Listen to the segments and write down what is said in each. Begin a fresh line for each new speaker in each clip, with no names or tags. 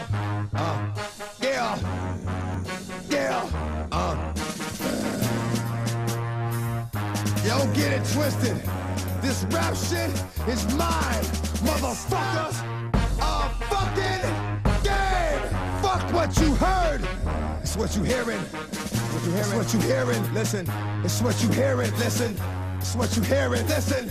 Yeah. Yo, get it twisted. This rap shit is mine, motherfuckers. Fucking game. Fuck what you heard. It's what you hearing. It's what you hearing. Listen. It's what you hearing. Listen. It's what you hearing. Listen.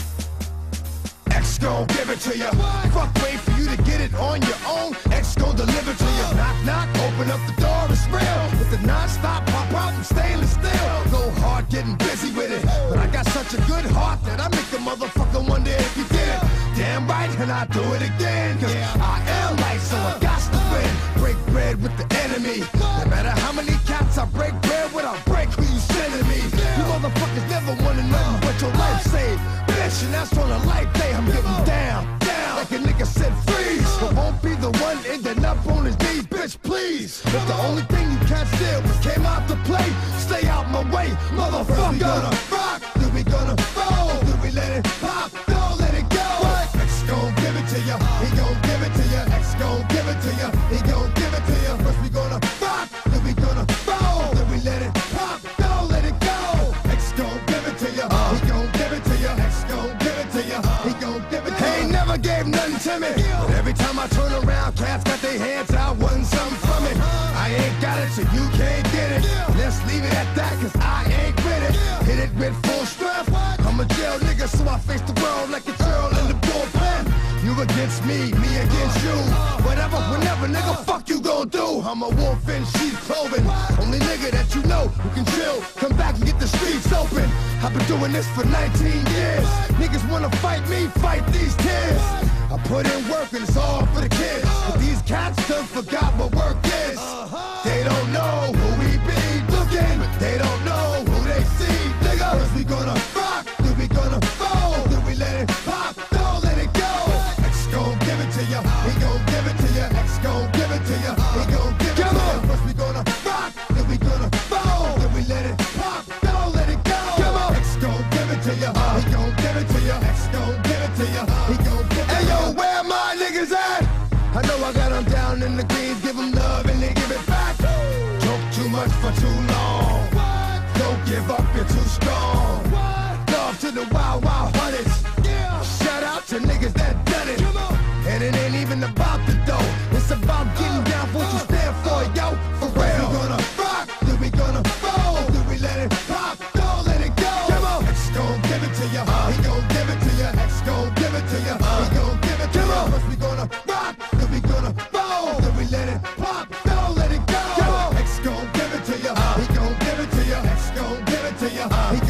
X gon' give it to you. Fuck, wait for you to get it on your own. X gon' deliver to you. Knock, knock, open up the door, it's real. With the non-stop pop out and stainless steel. Go hard, getting busy with it. But I got such a good heart that I make a motherfucker wonder if you did it. Damn right, and I do it again. Cause I am light, so I got to win. Break bread with the enemy. No matter how many cats I break bread with, I'll break who you sending me. You motherfuckers never wanted nothing but your life saved. Bitch, and that's on a light day. I'm getting down, like a nigga said freeze. But won't be the one ending up on his knees, bitch, please. If the only thing you can't steal was came out to play, stay out my way, motherfucker. We gonna rock, then we gonna roll, then we let it pop, don't let it go. X gon' give it to ya, he gon' give it to ya. X gon' give it to ya, he gon' give it to ya. First we gonna rock, then we gonna roll, then we let it pop, don't let it go. X gon' give it to ya, he gon' give it to ya. X gon' give it to ya, he gon' give it to ya. He ain't never gave nothing to me, but every time I turn around, cats got their hands out, wanting something from it. I ain't got it, so you can't get it. Let's leave it at that, cause I ain't with it. Hit it with full strength. I'm a jail nigga, so I face the world like a girl in the bullpen. You against me, me against you. Whatever, whenever, nigga, fuck you gon' do. I'm a wolf in sheep's clothing. Only nigga that you know who can chill. Come back and get the streets open. I've been doing this for 19 years. Niggas wanna fight me, fight these tears. I put in work and it's all for the kids. But these cats done forgot what work is. They don't know who we be looking, but they don't know who they see. Nigga, first we gonna rock, then we gonna roll, then we let it pop, don't let it go. X gon' give it to ya, he gon' give it to ya. X gon' give it to ya, he gon' give it to ya. First we gonna rock, then we gonna roll, then we let it pop, don't let it go. X gon' give it to ya, he gon' give it to ya. X gon' give it to ya, he gon' give it to ya. Hey yo, where my niggas at? I know I got them down in the greens, give them love and they give it back. Joke too much for too long. Don't give up, you're too strong. Love to the wild, wild hunters. Shout out to niggas that done it. And it ain't even about the dough. It's about getting down for what you stand for, yo. For real. We gonna rock, then we gonna roll, then we let it pop, don't let it go. X gon' give it to ya, he gon' give it to ya. X gon' give it to ya, he gon' give it to ya. First we gonna rock, then we gonna roll, then we let it pop, don't let it go. X gon' give it to ya, he gon' give it to ya. X gon' give it to ya, he